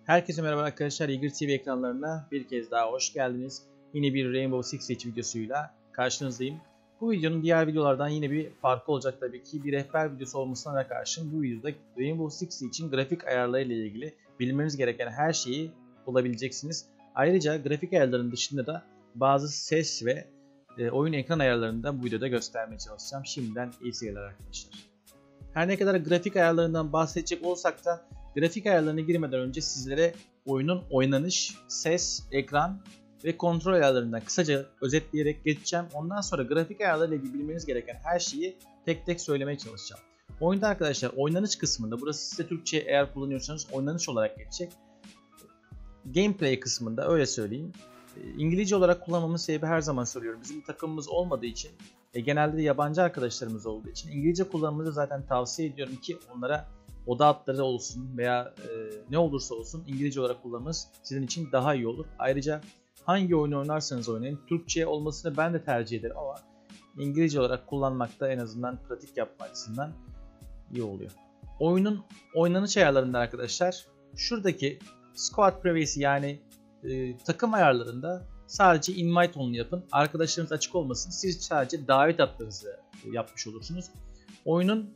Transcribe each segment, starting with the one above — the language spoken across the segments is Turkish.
Herkese merhaba arkadaşlar. Eager TV ekranlarına bir kez daha hoş geldiniz. Yine bir Rainbow Six Siege videosuyla karşınızdayım. Bu videonun diğer videolardan yine bir farkı olacak tabii ki. Bir rehber videosu olmasına karşın bu videoda Rainbow Six için grafik ayarları ile ilgili bilmeniz gereken her şeyi bulabileceksiniz. Ayrıca grafik ayarlarının dışında da bazı ses ve oyun ekran ayarlarını da bu videoda göstermeye çalışacağım. Şimdiden iyi seyirler arkadaşlar. Her ne kadar grafik ayarlarından bahsedecek olsak da grafik ayarlarına girmeden önce sizlere oyunun oynanış, ses, ekran ve kontrol ayarlarından kısaca özetleyerek geçeceğim. Ondan sonra grafik ayarlarıyla ilgili bilmeniz gereken her şeyi tek tek söylemeye çalışacağım. Oyunda arkadaşlar oynanış kısmında, burası size Türkçe eğer kullanıyorsanız oynanış olarak geçecek. Gameplay kısmında öyle söyleyeyim. İngilizce olarak kullanmamın sebebi her zaman söylüyorum. Bizim takımımız olmadığı için genelde de yabancı arkadaşlarımız olduğu için İngilizce kullanmanızı zaten tavsiye ediyorum ki onlara oda adları olsun veya ne olursa olsun İngilizce olarak kullanmanız sizin için daha iyi olur. Ayrıca hangi oyunu oynarsanız oynayın Türkçe olmasını ben de tercih ederim ama İngilizce olarak kullanmakta en azından pratik yapma açısından iyi oluyor. Oyunun oynanış ayarlarında arkadaşlar şuradaki Squad Privacy yani takım ayarlarında sadece invite only yapın. Arkadaşlarınız açık olmasın. Siz sadece davet adlarınızı yapmış olursunuz. Oyunun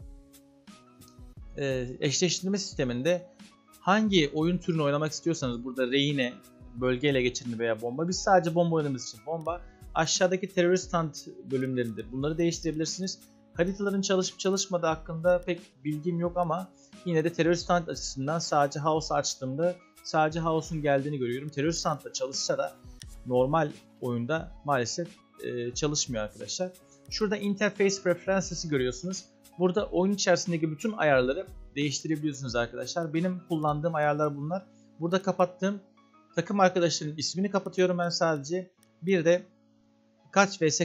eşleştirme sisteminde hangi oyun türünü oynamak istiyorsanız burada rehine, bölge ele geçirme veya bomba. Biz sadece bomba oynadığımız için bomba. Aşağıdaki terörist hunt bölümlerinde bunları değiştirebilirsiniz. Haritaların çalışıp çalışmadığı hakkında pek bilgim yok ama yine de terörist hunt açısından sadece house açtığımda sadece house'un geldiğini görüyorum. Terörist hunt'ta çalışsa da normal oyunda maalesef çalışmıyor arkadaşlar. Şurada Interface Preferences'i görüyorsunuz. Burada oyun içerisindeki bütün ayarları değiştirebiliyorsunuz arkadaşlar. Benim kullandığım ayarlar bunlar. Burada kapattığım takım arkadaşlarının ismini kapatıyorum ben sadece. Bir de kaç vs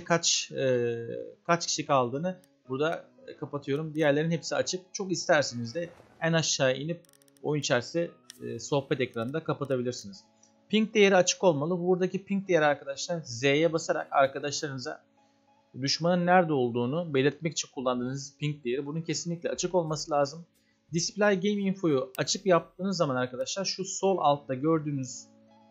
kaç kişi kaldığını burada kapatıyorum. Diğerlerinin hepsi açık. Çok isterseniz de en aşağıya inip oyun içerisinde sohbet ekranında kapatabilirsiniz. Ping değeri açık olmalı. Buradaki ping değeri arkadaşlar Z'ye basarak arkadaşlarınıza düşmanın nerede olduğunu belirtmek için kullandığınız ping değeri. Bunun kesinlikle açık olması lazım. Display Game Info'yu açık yaptığınız zaman arkadaşlar şu sol altta gördüğünüz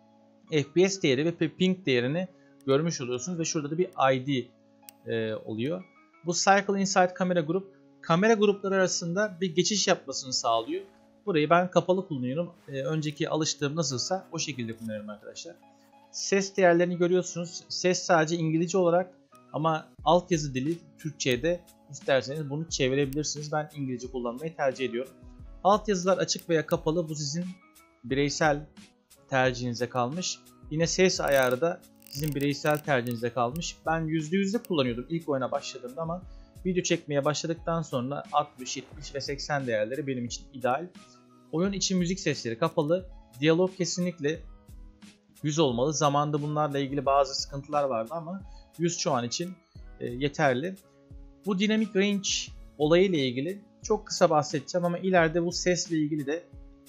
FPS değeri ve ping değerini görmüş oluyorsunuz ve şurada da bir ID oluyor. Bu Cycle Inside Camera Group kamera grupları arasında bir geçiş yapmasını sağlıyor. Burayı ben kapalı kullanıyorum. Önceki alıştığım nasılsa o şekilde kullanıyorum arkadaşlar. Ses değerlerini görüyorsunuz. Ses sadece İngilizce olarak ama altyazı dili Türkçe'de isterseniz bunu çevirebilirsiniz. Ben İngilizce kullanmayı tercih ediyorum. Altyazılar açık veya kapalı bu sizin bireysel tercihinize kalmış. Yine ses ayarı da sizin bireysel tercihinize kalmış. Ben %100'de kullanıyordum ilk oyuna başladığımda ama video çekmeye başladıktan sonra 60, 70 ve 80 değerleri benim için ideal. Oyun içi müzik sesleri kapalı. Diyalog kesinlikle 100 olmalı. Zamanında bunlarla ilgili bazı sıkıntılar vardı ama 100 şu an için yeterli. Bu Dynamic Range olayıyla ilgili çok kısa bahsedeceğim ama ileride bu sesle ilgili de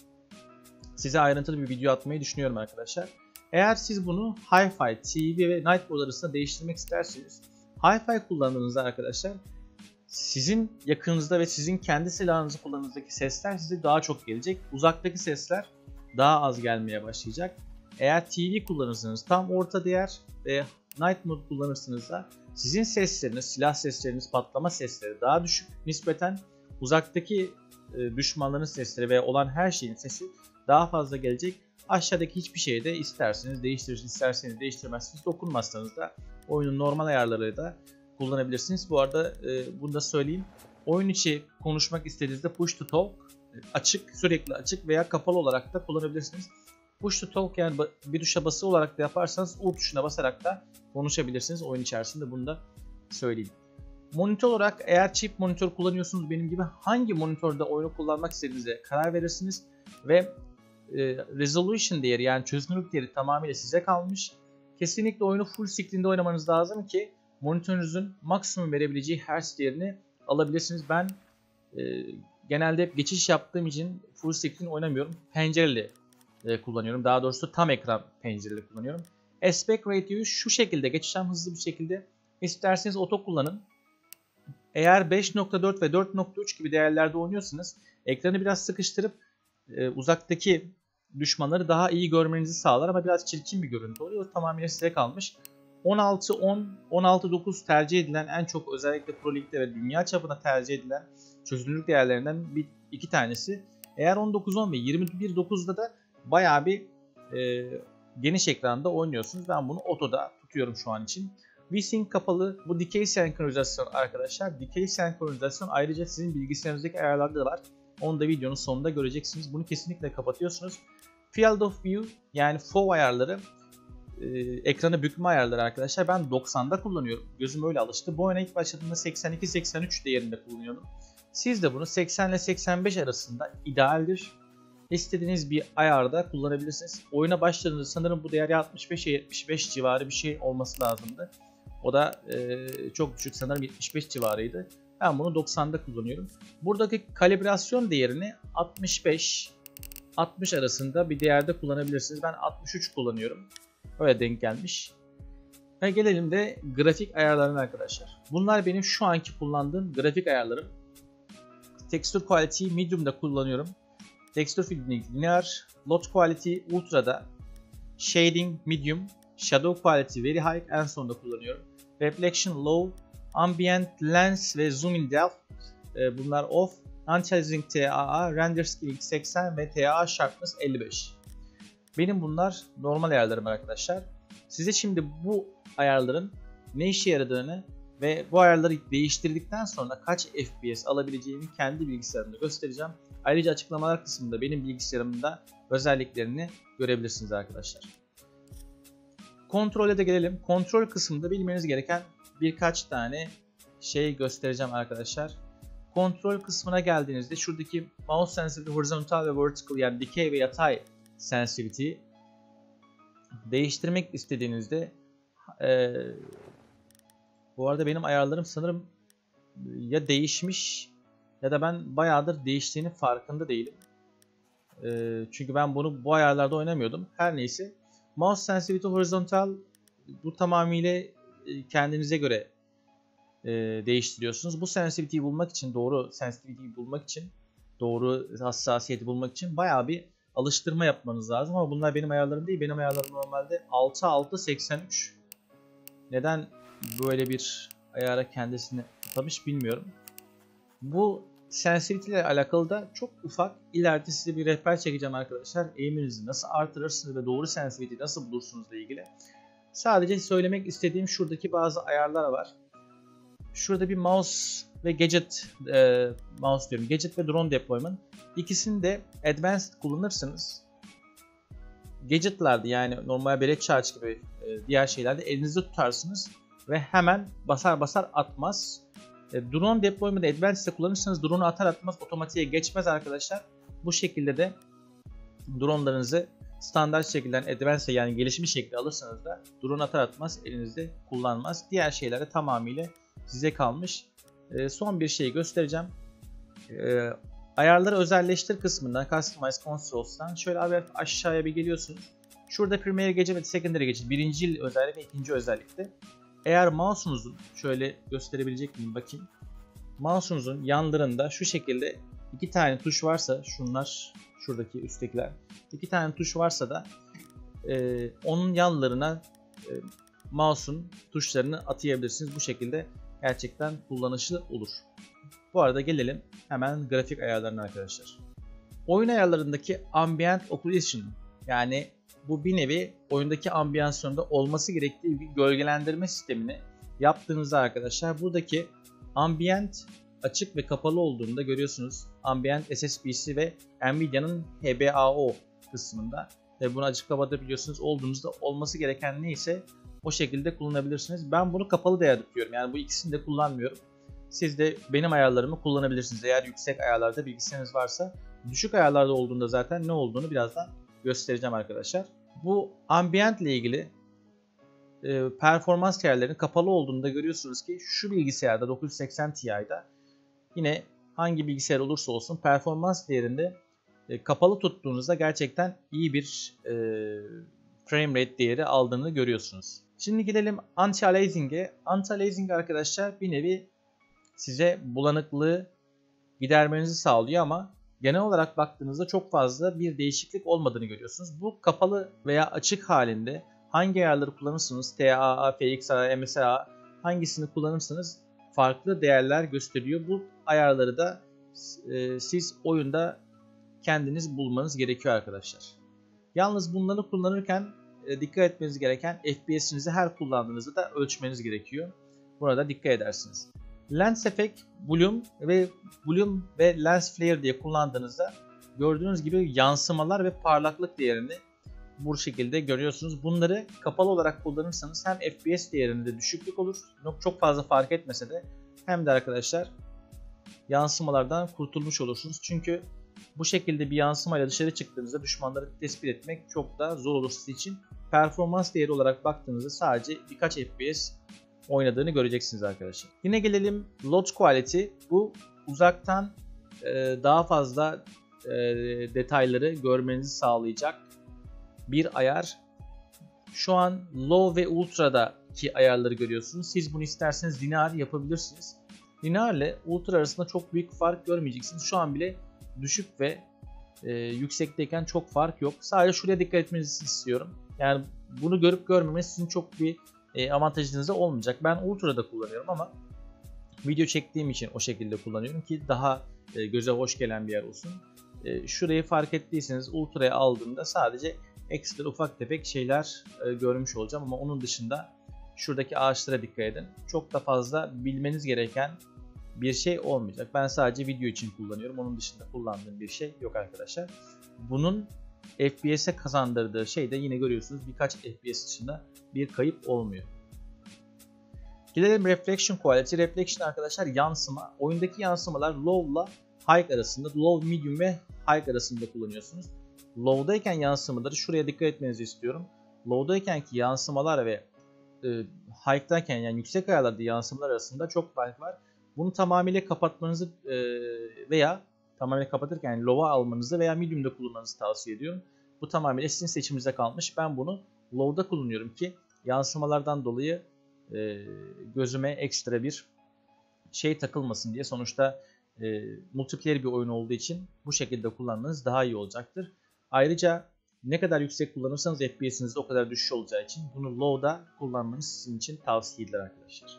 size ayrıntılı bir video atmayı düşünüyorum arkadaşlar. Eğer siz bunu Hi-Fi, TV ve Night Mode arasında değiştirmek isterseniz Hi-Fi kullandığınızda arkadaşlar sizin yakınınızda ve sizin kendi silahınızı kullandığınızdaki sesler size daha çok gelecek. Uzaktaki sesler daha az gelmeye başlayacak. Eğer TV kullanırsanız tam orta değer ve Night Mode kullanırsınız da sizin sesleriniz, silah sesleriniz, patlama sesleri daha düşük nispeten uzaktaki düşmanların sesleri ve olan her şeyin sesi daha fazla gelecek. Aşağıdaki hiçbir şeyi de isterseniz değiştirirsiniz, isterseniz değiştirmezsiniz. Dokunmazsanız da oyunun normal ayarları da kullanabilirsiniz. Bu arada bunu da söyleyeyim. Oyun içi konuşmak istediğinizde Push to Talk açık, sürekli açık veya kapalı olarak da kullanabilirsiniz. Push to Talk yani bir tuşa basılı olarak da yaparsanız U tuşuna basarak da konuşabilirsiniz oyun içerisinde, bunu da söyleyeyim. Monitör olarak eğer çift monitör kullanıyorsunuz benim gibi hangi monitörde oyunu kullanmak istediğinize karar verirsiniz ve resolution değeri yani çözünürlük değeri tamamıyla size kalmış. Kesinlikle oyunu full screen'de oynamanız lazım ki monitörünüzün maksimum verebileceği hertz değerini alabilirsiniz. Ben genelde hep geçiş yaptığım için full screen oynamıyorum. Pencereli kullanıyorum. Daha doğrusu tam ekran pencereli kullanıyorum. Aspect ratio'yu şu şekilde geçeceğim hızlı bir şekilde. İsterseniz auto kullanın. Eğer 5.4 ve 4.3 gibi değerlerde oynuyorsanız ekranı biraz sıkıştırıp uzaktaki düşmanları daha iyi görmenizi sağlar ama biraz çirkin bir görüntü oluyor. O tamamen size kalmış. 16-10, 16-9 tercih edilen en çok özellikle Pro League'de ve dünya çapında tercih edilen çözünürlük değerlerinden iki tanesi. Eğer 19-10 ve 21-9'da da bayağı bir geniş ekranda oynuyorsunuz. Ben bunu otoda tutuyorum şu an için. VSync kapalı. Bu dikey senkronizasyon arkadaşlar. Dikey senkronizasyon ayrıca sizin bilgisayarınızdaki ayarlarda da var. Onu da videonun sonunda göreceksiniz. Bunu kesinlikle kapatıyorsunuz. Field of View yani FOV ayarları, ekranı bükme ayarları arkadaşlar. Ben 90'da kullanıyorum. Gözüm öyle alıştı. Bu oyuna ilk başladığımda 82-83 değerinde kullanıyordum. Siz de bunu 80 ile 85 arasında idealdir. İstediğiniz bir ayarda kullanabilirsiniz. Oyuna başladığınızda sanırım bu değer 65-75 civarı bir şey olması lazımdı. O da çok düşük, sanırım 75 civarıydı. Ben bunu 90'da kullanıyorum. Buradaki kalibrasyon değerini 65-60 arasında bir değerde kullanabilirsiniz. Ben 63 kullanıyorum. Öyle denk gelmiş. Ve gelelim de grafik ayarlarına arkadaşlar. Bunlar benim şu anki kullandığım grafik ayarlarım. Texture Quality Medium'da kullanıyorum. Texture Filtering Linear, Lot Quality Ultra'da, Shading Medium, Shadow Quality Very High en sonunda kullanıyorum. Reflection Low, Ambient Lens ve Zoom in Depth bunlar off. Anti-aliasing TAA, Render Scaling 80 ve TAA Sharpness 55. Benim bunlar normal ayarlarım arkadaşlar. Size şimdi bu ayarların ne işe yaradığını ve bu ayarları değiştirdikten sonra kaç FPS alabileceğimi kendi bilgisayarımda göstereceğim. Ayrıca açıklamalar kısmında benim bilgisayarımda özelliklerini görebilirsiniz arkadaşlar. Kontrole de gelelim. Kontrol kısmında bilmeniz gereken birkaç tane şey göstereceğim arkadaşlar. Kontrol kısmına geldiğinizde şuradaki mouse sensitivity horizontal ve vertical yani dikey ve yatay sensitivity değiştirmek istediğinizde bu arada benim ayarlarım sanırım ya değişmiş ya da ben bayağıdır değiştiğinin farkında değilim. Çünkü ben bunu bu ayarlarda oynamıyordum. Her neyse. Mouse sensitivity horizontal bu tamamıyla kendinize göre değiştiriyorsunuz. Bu sensitivity'yi bulmak için, doğru sensitivity'yi bulmak için, doğru hassasiyeti bulmak için bayağı bir alıştırma yapmanız lazım ama bunlar benim ayarlarım değil. Benim ayarlarım normalde 6-6-83. Neden böyle bir ayara kendisini tutamış bilmiyorum. Bu sensitivity ile alakalı da çok ufak ileride size bir rehber çekeceğim arkadaşlar. Aim'inizi nasıl artırırsınız ve doğru sensitivity'yi nasıl bulursunuz ile ilgili. Sadece söylemek istediğim şuradaki bazı ayarlar var. Şurada bir mouse ve gadget, mouse diyorum, gadget ve drone deployment. İkisini de advanced kullanırsınız. Gadget'larda yani normal belek charge gibi diğer şeylerde elinizde tutarsınız ve hemen basar basar atmaz. Drone deployment'ı advanced'de kullanırsanız drone'u atar atmaz otomatiğe geçmez arkadaşlar. Bu şekilde de drone'larınızı standart şekilde advanced yani gelişmiş şekilde alırsanız da drone atar atmaz elinizde kullanmaz. Diğer şeylere tamamıyla size kalmış. Son bir şey göstereceğim. Ayarları özelleştir kısmından Customize Controls'tan şöyle aşağıya bir geliyorsunuz. Şurada Primary Gadget ve Secondary Gadget birinci özellik ve ikinci özellikte. Eğer mouse'unuzun şöyle gösterebilecek miyim bakayım. Mouse'unuzun yanlarında şu şekilde iki tane tuş varsa şunlar şuradaki üsttekiler iki tane tuş varsa da onun yanlarına mouse'un tuşlarını atayabilirsiniz. Bu şekilde gerçekten kullanışlı olur. Bu arada gelelim hemen grafik ayarlarına arkadaşlar. Oyun ayarlarındaki Ambient Occlusion yani bu bir nevi oyundaki ambiyansiyonda olması gerektiği bir gölgelendirme sistemini yaptığınızda arkadaşlar buradaki ambient açık ve kapalı olduğunda görüyorsunuz. Ambient SSBC ve Nvidia'nın HBAO kısmında ve bunu açık kapatabiliyorsunuz. Olduğunuzda olması gereken neyse o şekilde kullanabilirsiniz. Ben bunu kapalı değer tutuyorum. Yani bu ikisini de kullanmıyorum. Siz de benim ayarlarımı kullanabilirsiniz. Eğer yüksek ayarlarda bilgisayarınız varsa. Düşük ayarlarda olduğunda zaten ne olduğunu birazdan göstereceğim arkadaşlar. Bu ambient ile ilgili performans değerlerinin kapalı olduğunda görüyorsunuz ki şu bilgisayarda 980 Ti'da yine hangi bilgisayar olursa olsun performans değerinde kapalı tuttuğunuzda gerçekten iyi bir frame rate değeri aldığını görüyorsunuz. Şimdi gidelim anti-aliasing'e. Anti-aliasing arkadaşlar bir nevi size bulanıklığı gidermenizi sağlıyor ama genel olarak baktığınızda çok fazla bir değişiklik olmadığını görüyorsunuz. Bu kapalı veya açık halinde hangi ayarları kullanırsanız TAA, FXA, MSA hangisini kullanırsanız farklı değerler gösteriyor. Bu ayarları da siz oyunda kendiniz bulmanız gerekiyor arkadaşlar. Yalnız bunları kullanırken dikkat etmeniz gereken FPS'inizi her kullandığınızda da ölçmeniz gerekiyor. Buna da dikkat edersiniz. Lens Effect, Bloom ve Lens Flare diye kullandığınızda gördüğünüz gibi yansımalar ve parlaklık değerini bu şekilde görüyorsunuz. Bunları kapalı olarak kullanırsanız hem FPS değerinde düşüklük olur. Çok fazla fark etmese de hem de arkadaşlar yansımalardan kurtulmuş olursunuz. Çünkü bu şekilde bir yansımayla dışarı çıktığınızda düşmanları tespit etmek çok daha zor olur sizin için. Performans değeri olarak baktığınızda sadece birkaç FPS oynadığını göreceksiniz arkadaşlar. Yine gelelim Load Quality. Bu uzaktan daha fazla detayları görmenizi sağlayacak bir ayar. Şu an Low ve Ultra'daki ayarları görüyorsunuz. Siz bunu isterseniz linear yapabilirsiniz. Linear ile Ultra arasında çok büyük fark görmeyeceksiniz. Şu an bile düşük ve yüksekteyken çok fark yok. Sadece şuraya dikkat etmenizi istiyorum. Yani bunu görüp görmemesi sizin çok bir avantajınıza olmayacak. Ben Ultra'da kullanıyorum ama video çektiğim için o şekilde kullanıyorum ki daha göze hoş gelen bir yer olsun. Şurayı fark ettiyseniz Ultra'ya aldığımda sadece ekstra ufak tefek şeyler görmüş olacağım ama onun dışında şuradaki ağaçlara dikkat edin. Çok da fazla bilmeniz gereken bir şey olmayacak. Ben sadece video için kullanıyorum. Onun dışında kullandığım bir şey yok arkadaşlar. Bunun FPS'e kazandırdığı şey de yine görüyorsunuz birkaç FPS dışında bir kayıp olmuyor. Gelelim Reflection Quality. Reflection arkadaşlar yansıma. Oyundaki yansımalar low ile high arasında, low, medium ve high arasında kullanıyorsunuz. Low'dayken yansımaları şuraya dikkat etmenizi istiyorum. Low'daykenki yansımalar ve high'dayken yani yüksek ayarlarda yansımalar arasında çok fark var. Bunu tamamıyla kapatmanızı veya tamamen kapatırken yani low'a almanızı veya medium'da kullanmanızı tavsiye ediyorum. Bu tamamıyla sizin seçiminize kalmış. Ben bunu low'da kullanıyorum ki yansımalardan dolayı gözüme ekstra bir şey takılmasın diye. Sonuçta multiplayer bir oyun olduğu için bu şekilde kullanmanız daha iyi olacaktır. Ayrıca ne kadar yüksek kullanırsanız FPS'iniz de o kadar düşüş olacağı için bunu low'da kullanmanız sizin için tavsiye edilir arkadaşlar.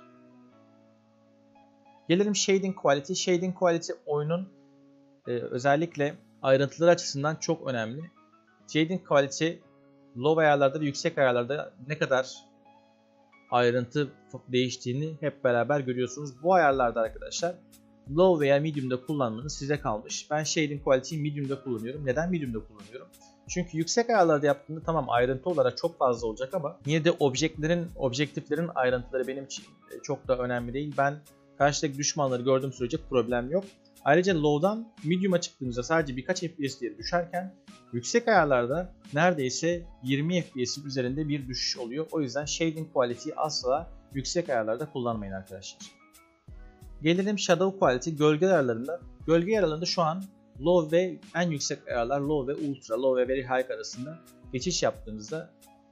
Gelelim Shading Quality. Shading Quality oyunun özellikle ayrıntıları açısından çok önemli. Shading Quality low ayarlarda ve yüksek ayarlarda ne kadar ayrıntı değiştiğini hep beraber görüyorsunuz. Bu ayarlarda arkadaşlar low veya medium'da kullanmanız size kalmış. Ben Shading Quality'yi medium'da kullanıyorum. Neden medium'da kullanıyorum? Çünkü yüksek ayarlarda yaptığımda tamam ayrıntı olarak çok fazla olacak ama yine de objektiflerin ayrıntıları benim için çok da önemli değil. Ben karşıdaki düşmanları gördüğüm sürece problem yok. Ayrıca low'dan medium'a çıktığınızda sadece birkaç FPS diye düşerken yüksek ayarlarda neredeyse 20 FPS'in üzerinde bir düşüş oluyor. O yüzden Shading Quality'yi asla yüksek ayarlarda kullanmayın arkadaşlar. Gelelim Shadow Quality. Gölge ayarlarında. Gölge ayarlarında şu an Low ve en yüksek ayarlar Low ve Ultra, Low ve Very High arasında geçiş yaptığınızda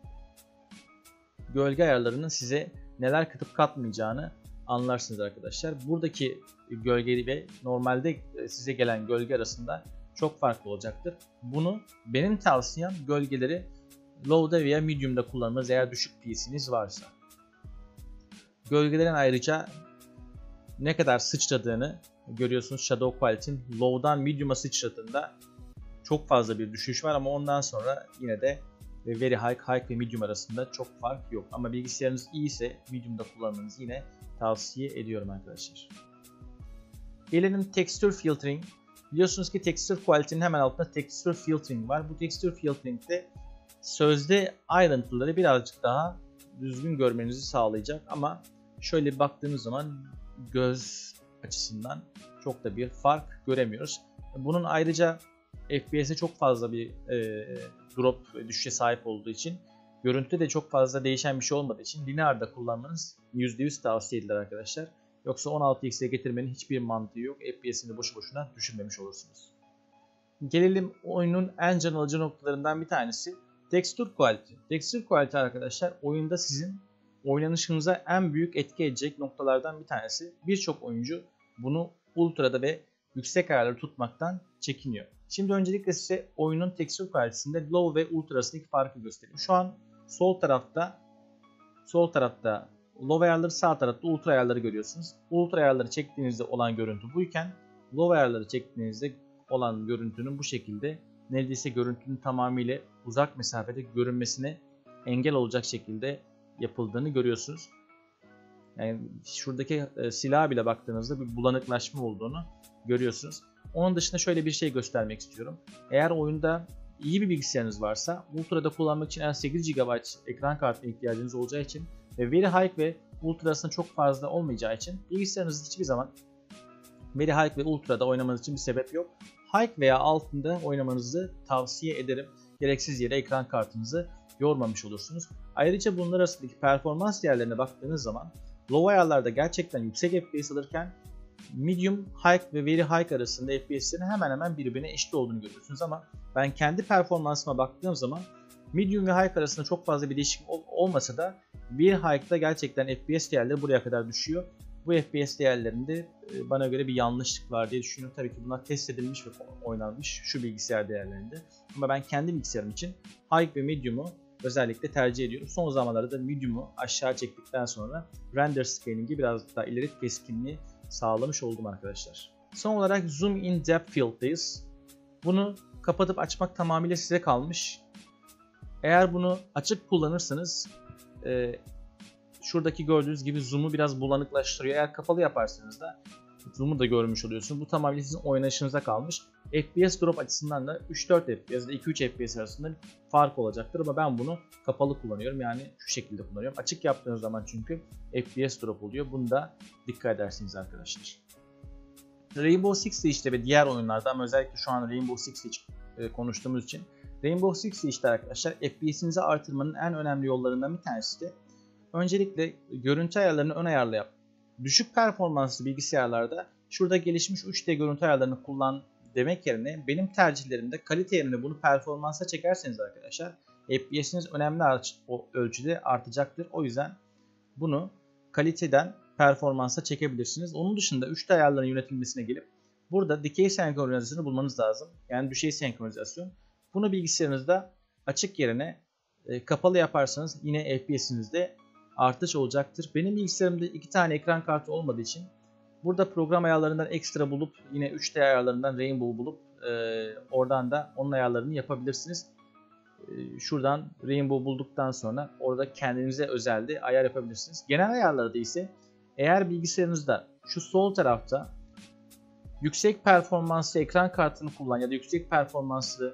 gölge ayarlarının size neler katıp katmayacağını anlarsınız arkadaşlar. Buradaki gölge ve normalde size gelen gölge arasında çok farklı olacaktır. Bunu benim tavsiyem gölgeleri Low'da veya Medium'da kullanmanız eğer düşük PC'niz varsa. Gölgelerin ayrıca ne kadar sıçradığını görüyorsunuz. Shadow Quality'nin Low'dan Medium'a sıçradığında çok fazla bir düşüş var ama ondan sonra yine de Very High ve Medium arasında çok fark yok. Ama bilgisayarınız iyiyse Medium'da kullanmanızı yine tavsiye ediyorum arkadaşlar. Gelelim Texture Filtering. Biliyorsunuz ki Texture Quality'nin hemen altında Texture Filtering var. Bu Texture Filtering'de sözde ayrıntıları birazcık daha düzgün görmenizi sağlayacak ama şöyle baktığımız zaman göz açısından çok da bir fark göremiyoruz. Bunun ayrıca FPS'e çok fazla bir drop düşüşe sahip olduğu için görüntüde de çok fazla değişen bir şey olmadığı için linear'da kullanmanız %100 tavsiye edilir arkadaşlar. Yoksa 16x'e getirmenin hiçbir mantığı yok. FPS'ini boşu boşuna düşürmemiş olursunuz. Gelelim oyunun en can alıcı noktalarından bir tanesi Texture Quality. Texture Quality arkadaşlar oyunda sizin oynanışınıza en büyük etki edecek noktalardan bir tanesi. Birçok oyuncu bunu ultra'da ve yüksek ayarları tutmaktan çekiniyor. Şimdi öncelikle size oyunun tekstür kalitesinde low ve ultra arasındaki farkı göstereyim. Şu an sol tarafta low ayarları, sağ tarafta ultra ayarları görüyorsunuz. Ultra ayarları çektiğinizde olan görüntü buyken low ayarları çektiğinizde olan görüntünün bu şekilde, neredeyse görüntünün tamamıyla uzak mesafede görünmesine engel olacak şekilde yapıldığını görüyorsunuz. Yani şuradaki silaha bile baktığınızda bir bulanıklaşma olduğunu görüyorsunuz. Onun dışında şöyle bir şey göstermek istiyorum. Eğer oyunda iyi bir bilgisayarınız varsa Ultra'da kullanmak için en az 8 GB ekran kartına ihtiyacınız olacağı için ve veri high ve Ultra arasında çok fazla olmayacağı için bilgisayarınızı hiçbir zaman veri high ve Ultra'da oynamanız için bir sebep yok. High veya altında oynamanızı tavsiye ederim. Gereksiz yere ekran kartınızı yormamış olursunuz. Ayrıca bunlar arasındaki performans değerlerine baktığınız zaman low ayarlarda gerçekten yüksek FPS alırken medium, high ve very high arasında FPS'lerin hemen hemen birbirine eşit olduğunu görüyorsunuz ama ben kendi performansıma baktığım zaman medium ve high arasında çok fazla bir değişiklik olmasa da bir high'da gerçekten FPS değerleri buraya kadar düşüyor. Bu FPS değerlerinde bana göre bir yanlışlık var diye düşünüyorum. Tabii ki bunlar test edilmiş ve oynanmış şu bilgisayar değerlerinde. Ama ben kendi bilgisayarım için high ve medium'u özellikle tercih ediyorum. Son zamanlarda da medium'u aşağı çektikten sonra render scaling'i biraz daha ileri keskinliği sağlamış oldum arkadaşlar. Son olarak Zoom in Depth Field'dayız. Bunu kapatıp açmak tamamıyla size kalmış. Eğer bunu açık kullanırsanız şuradaki gördüğünüz gibi zoom'u biraz bulanıklaştırıyor. Eğer kapalı yaparsanız da zoom'u da görmüş oluyorsunuz. Bu tamamen sizin oynayışınıza kalmış. FPS drop açısından da 3-4 FPS ya da 2-3 FPS arasında bir fark olacaktır ama ben bunu kapalı kullanıyorum. Yani şu şekilde kullanıyorum. Açık yaptığınız zaman çünkü FPS drop oluyor. Bunu da dikkat edersiniz arkadaşlar. Rainbow Six Siege'de ve diğer oyunlarda ama özellikle şu an Rainbow Six Siege konuştuğumuz için Rainbow Six Siege'de arkadaşlar FPS'inizi artırmanın en önemli yollarından bir tanesi de öncelikle görüntü ayarlarını ön ayarlayıp düşük performanslı bilgisayarlarda şurada gelişmiş 3D görüntü ayarlarını kullan demek yerine benim tercihlerimde kalite yerine bunu performansa çekerseniz arkadaşlar FPS'iniz önemli ölçüde artacaktır. O yüzden bunu kaliteden performansa çekebilirsiniz. Onun dışında 3D ayarların yönetilmesine gelip burada dikey senkronizasyonu bulmanız lazım. Yani düşey senkronizasyon. Bunu bilgisayarınızda açık yerine kapalı yaparsanız yine FPS'inizde artış olacaktır. Benim bilgisayarımda 2 tane ekran kartı olmadığı için burada program ayarlarından ekstra bulup yine 3D ayarlarından Rainbow bulup oradan da onun ayarlarını yapabilirsiniz. Şuradan Rainbow bulduktan sonra orada kendinize özel de ayar yapabilirsiniz. Genel ayarlarda ise eğer bilgisayarınızda şu sol tarafta yüksek performanslı ekran kartını kullan ya da yüksek performanslı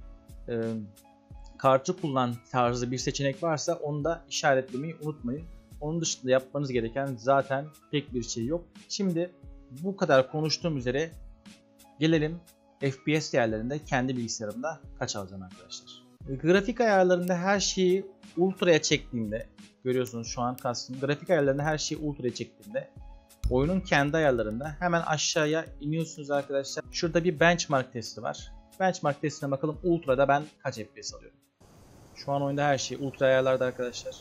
kartı kullan tarzı bir seçenek varsa onu da işaretlemeyi unutmayın. Onun dışında yapmanız gereken zaten pek bir şey yok. Şimdi bu kadar konuştuğum üzere gelelim FPS değerlerinde kendi bilgisayarımda kaç alacağım arkadaşlar. Grafik ayarlarında her şeyi ultra'ya çektiğimde görüyorsunuz şu an kastım. Grafik ayarlarında her şeyi ultra'ya çektiğimde oyunun kendi ayarlarında hemen aşağıya iniyorsunuz arkadaşlar. Şurada bir benchmark testi var. Benchmark testine bakalım ultra'da ben kaç FPS alıyorum. Şu an oyunda her şey ultra ayarlarda arkadaşlar.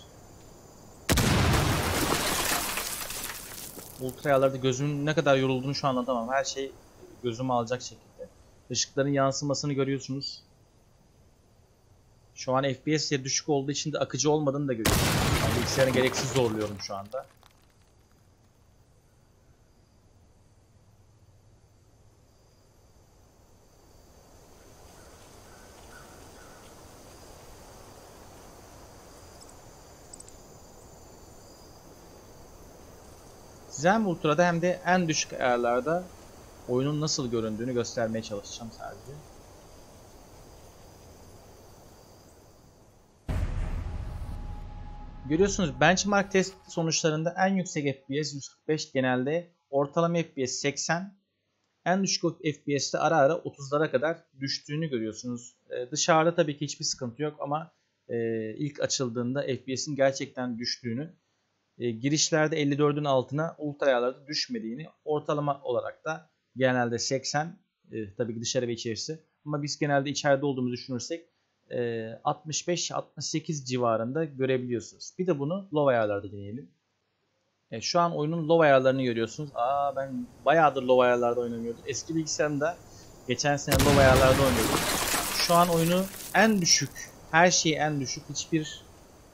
Ultra ayarlarda gözümün ne kadar yorulduğunu şu an anlatamam. Her şey gözümü alacak şekilde. Işıkların yansımasını görüyorsunuz. Şu an FPS düşük olduğu için de akıcı olmadığını da görüyorsunuz. Yani bilgisayarı gereksiz zorluyorum şu anda. Size hem ultra'da hem de en düşük ayarlarda oyunun nasıl göründüğünü göstermeye çalışacağım sadece. Görüyorsunuz benchmark test sonuçlarında en yüksek FPS 145, genelde ortalama FPS 80, en düşük FPS'te ara ara 30'lara kadar düştüğünü görüyorsunuz. Dışarıda tabii ki hiçbir sıkıntı yok ama ilk açıldığında FPS'in gerçekten düştüğünü, girişlerde 54'ün altına, ultra ayarlarda düşmediğini, ortalama olarak da genelde 80, tabii ki dışarı ve içerisi ama biz genelde içeride olduğumuzu düşünürsek 65-68 civarında görebiliyorsunuz. Bir de bunu low ayarlarda deneyelim. Şu an oyunun low ayarlarını görüyorsunuz. Ben bayağıdır low ayarlarda oynamıyordum. Eski bilgisayarımda Geçen sene low ayarlarda oynuyordum. Şu an oyunu en düşük, her şeyi en düşük, hiçbir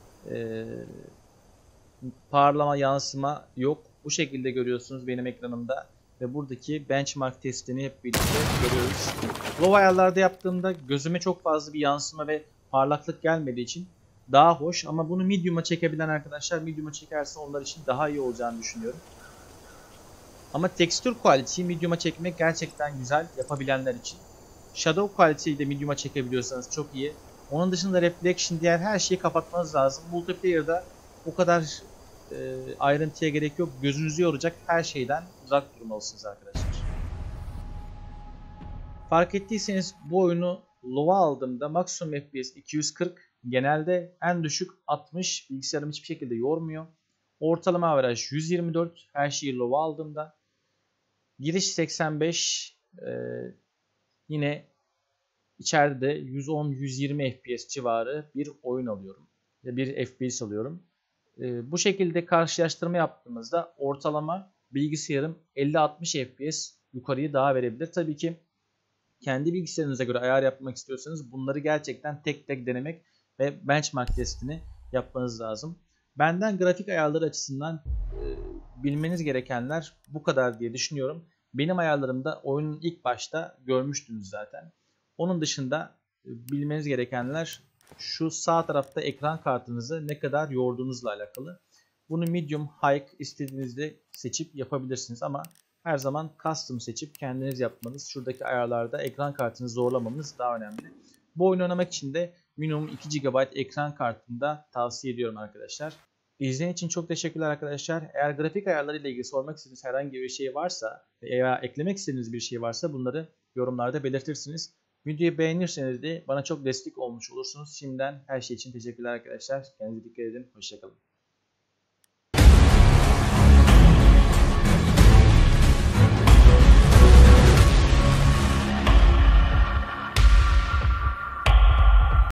parlama, yansıma yok. Bu şekilde görüyorsunuz benim ekranımda ve buradaki benchmark testini hep birlikte görüyoruz. Low ayarlarda yaptığımda gözüme çok fazla bir yansıma ve parlaklık gelmediği için daha hoş, ama bunu medium'a çekebilen arkadaşlar medium'a çekerse onlar için daha iyi olacağını düşünüyorum. Ama texture quality'yi medium'a çekmek gerçekten güzel yapabilenler için. Shadow quality'yi de medium'a çekebiliyorsanız çok iyi. Onun dışında reflection, diğer her şeyi kapatmanız lazım. Multiplayer'da o kadar ayrıntıya gerek yok. Gözünüzü yoracak her şeyden uzak durmalısınız arkadaşlar. Fark ettiyseniz bu oyunu low'a aldığımda maksimum FPS 240, genelde en düşük 60, bilgisayarım hiçbir şekilde yormuyor. Ortalama average 124, her şeyi low'a aldığımda. Giriş 85, yine içeride de 110-120 FPS civarı bir oyun alıyorum. Bir FPS alıyorum. Bu şekilde karşılaştırma yaptığımızda ortalama bilgisayarım 50-60 FPS yukarıyı daha verebilir. Tabii ki kendi bilgisayarınıza göre ayar yapmak istiyorsanız bunları gerçekten tek tek denemek ve benchmark testini yapmanız lazım. Benden grafik ayarları açısından bilmeniz gerekenler bu kadar diye düşünüyorum. Benim ayarlarımda oyunun ilk başta görmüştünüz zaten. Onun dışında bilmeniz gerekenler şu sağ tarafta ekran kartınızı ne kadar yorduğunuzla alakalı. Bunu medium, high istediğinizde seçip yapabilirsiniz ama her zaman custom seçip kendiniz yapmanız, şuradaki ayarlarda ekran kartını zorlamanız daha önemli. Bu oyunu oynamak için de minimum 2 GB ekran kartında tavsiye ediyorum arkadaşlar. İzlediğiniz için çok teşekkürler arkadaşlar. Eğer grafik ayarları ile ilgili sormak istediğiniz herhangi bir şey varsa veya eklemek istediğiniz bir şey varsa bunları yorumlarda belirtirsiniz. Videoyu beğenirseniz de bana çok destek olmuş olursunuz. Şimdiden her şey için teşekkürler arkadaşlar. Kendinize dikkat edin. Hoşçakalın.